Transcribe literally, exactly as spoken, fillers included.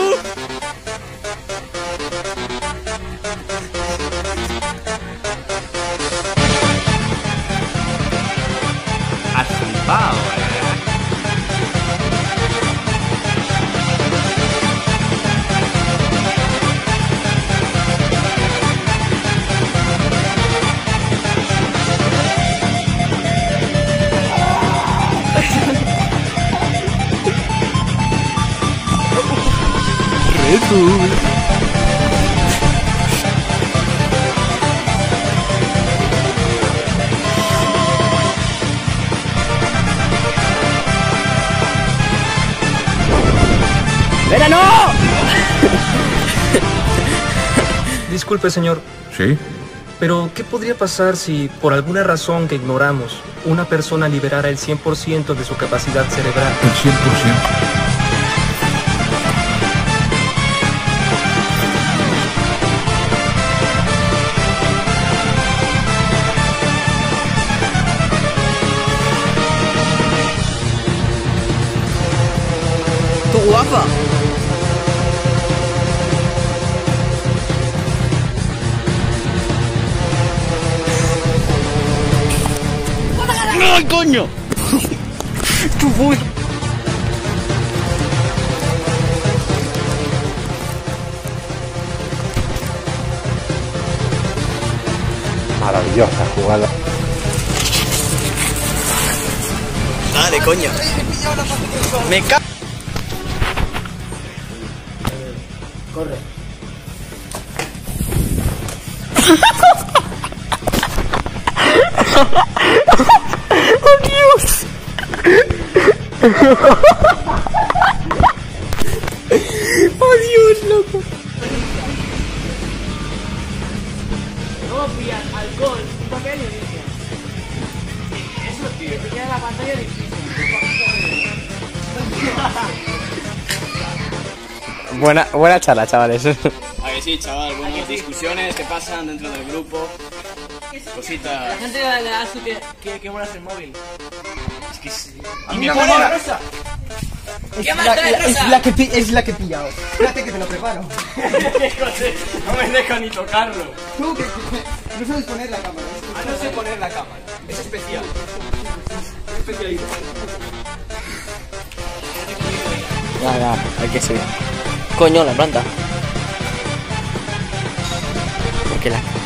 Has flipado, eh. ¡Verano! Disculpe, señor, ¿Sí? pero ¿qué podría pasar si, por alguna razón que ignoramos, una persona liberara el cien por ciento de su capacidad cerebral? El cien por ciento. ¡Tú guapa! ¡Ay, coño! ¡Tú fui! Maravillosa jugada. Dale, coño. Me ca... Corre. ¡Oh, Dios! ¡Oh, Dios, loco! Copias, alcohol, un papel y inicia. Eso, tío. Que te queda la pantalla difícil. Buena, buena charla, chavales. A ver, sí, chaval, buenas discusiones que pasan dentro del grupo. Cositas. La gente le da su que, que, que molas el móvil. Es que sí. Y me pone la rosa. ¿Qué más trae rosa? Es la que pi- es la que he pillado. Espérate que te lo preparo. No me deja ni tocarlo. Tú que, que- no sabes poner la cámara. Ah, no sé poner la cámara. Es especial. Es especialidad. Ya, ya, hay que seguir. Coño, la planta. Porque la...